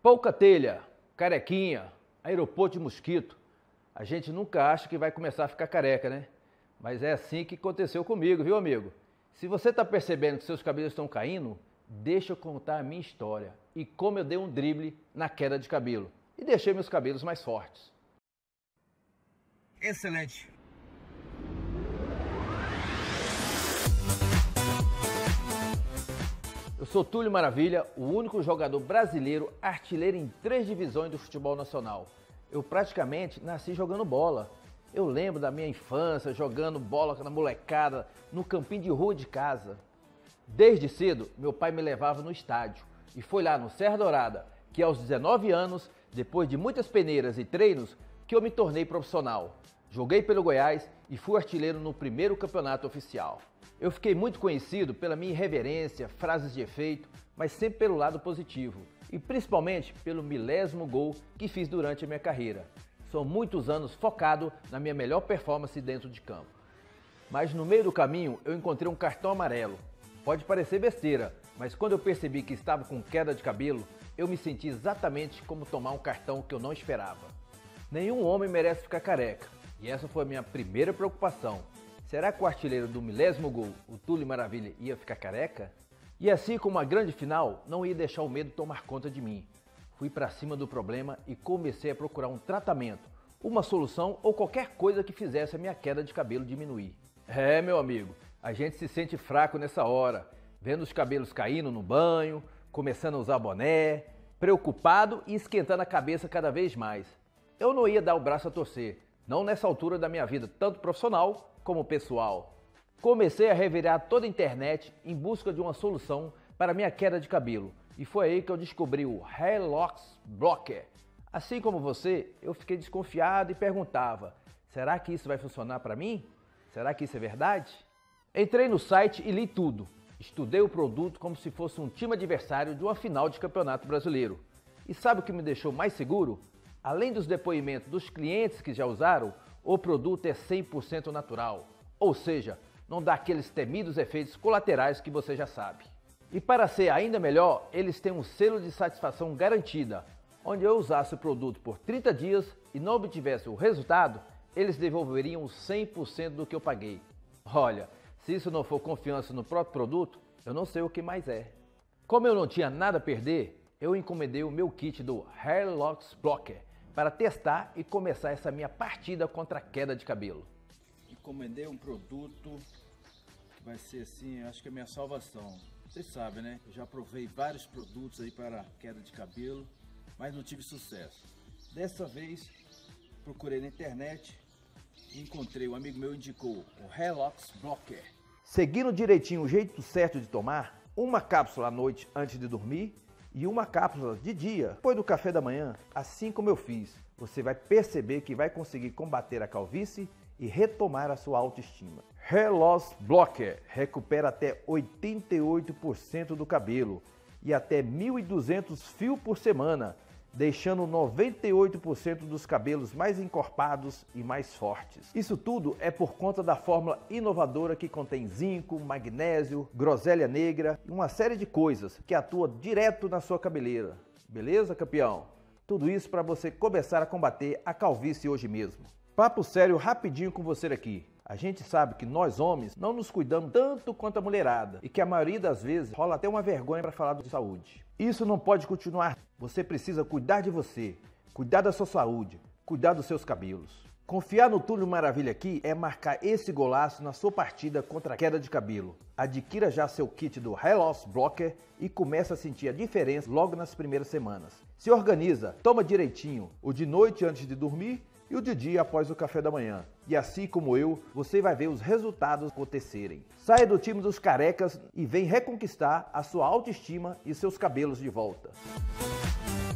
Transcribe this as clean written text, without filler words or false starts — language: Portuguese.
Pouca telha, carequinha, aeroporto de mosquito. A gente nunca acha que vai começar a ficar careca, né? Mas é assim que aconteceu comigo, viu, amigo? Se você está percebendo que seus cabelos estão caindo, deixa eu contar a minha história e como eu dei um drible na queda de cabelo e deixei meus cabelos mais fortes. Excelente! Eu sou Túlio Maravilha, o único jogador brasileiro artilheiro em 3 divisões do futebol nacional. Eu praticamente nasci jogando bola. Eu lembro da minha infância jogando bola na molecada no campinho de rua de casa. Desde cedo, meu pai me levava no estádio e foi lá no Serra Dourada que aos 19 anos, depois de muitas peneiras e treinos, que eu me tornei profissional. Joguei pelo Goiás e fui artilheiro no primeiro campeonato oficial. Eu fiquei muito conhecido pela minha irreverência, frases de efeito, mas sempre pelo lado positivo e principalmente pelo milésimo gol que fiz durante a minha carreira. São muitos anos focado na minha melhor performance dentro de campo. Mas no meio do caminho eu encontrei um cartão amarelo. Pode parecer besteira, mas quando eu percebi que estava com queda de cabelo, eu me senti exatamente como tomar um cartão que eu não esperava. Nenhum homem merece ficar careca, e essa foi a minha primeira preocupação. Será que o artilheiro do milésimo gol, o Túlio Maravilha, ia ficar careca? E assim como a grande final, não ia deixar o medo tomar conta de mim. Fui para cima do problema e comecei a procurar um tratamento, uma solução ou qualquer coisa que fizesse a minha queda de cabelo diminuir. É, meu amigo, a gente se sente fraco nessa hora, vendo os cabelos caindo no banho, começando a usar boné, preocupado e esquentando a cabeça cada vez mais. Eu não ia dar o braço a torcer, não nessa altura da minha vida, tanto profissional como pessoal. Comecei a revirar toda a internet em busca de uma solução para minha queda de cabelo e foi aí que eu descobri o Hair Loss Blocker. Assim como você, eu fiquei desconfiado e perguntava, será que isso vai funcionar para mim? Será que isso é verdade? Entrei no site e li tudo. Estudei o produto como se fosse um time adversário de uma final de campeonato brasileiro. E sabe o que me deixou mais seguro? Além dos depoimentos dos clientes que já usaram, o produto é 100% natural. Ou seja, não dá aqueles temidos efeitos colaterais que você já sabe. E para ser ainda melhor, eles têm um selo de satisfação garantida. Onde eu usasse o produto por 30 dias e não obtivesse o resultado, eles devolveriam 100% do que eu paguei. Olha, se isso não for confiança no próprio produto, eu não sei o que mais é. Como eu não tinha nada a perder, eu encomendei o meu kit do Hair Loss Blocker para testar e começar essa minha partida contra a queda de cabelo. Encomendei um produto que vai ser assim, acho que é a minha salvação. Vocês sabem, né? Eu já provei vários produtos aí para queda de cabelo, mas não tive sucesso. Dessa vez, procurei na internet e encontrei, um amigo meu indicou o Hair Loss Blocker. Seguindo direitinho o jeito certo de tomar, uma cápsula à noite antes de dormir e uma cápsula de dia depois do café da manhã, assim como eu fiz, você vai perceber que vai conseguir combater a calvície e retomar a sua autoestima. Hair Loss Blocker recupera até 88% do cabelo e até 1.200 fios por semana, deixando 98% dos cabelos mais encorpados e mais fortes. Isso tudo é por conta da fórmula inovadora que contém zinco, magnésio, groselha negra e uma série de coisas que atua direto na sua cabeleira. Beleza, campeão? Tudo isso para você começar a combater a calvície hoje mesmo. Papo sério rapidinho com você aqui. A gente sabe que nós homens não nos cuidamos tanto quanto a mulherada e que a maioria das vezes rola até uma vergonha para falar de saúde. Isso não pode continuar. Você precisa cuidar de você, cuidar da sua saúde, cuidar dos seus cabelos. Confiar no Túlio Maravilha aqui é marcar esse golaço na sua partida contra a queda de cabelo. Adquira já seu kit do Hair Loss Blocker e comece a sentir a diferença logo nas primeiras semanas. Se organiza, toma direitinho, o de noite antes de dormir e o de dia após o café da manhã. E assim como eu, você vai ver os resultados acontecerem. Saia do time dos carecas e vem reconquistar a sua autoestima e seus cabelos de volta.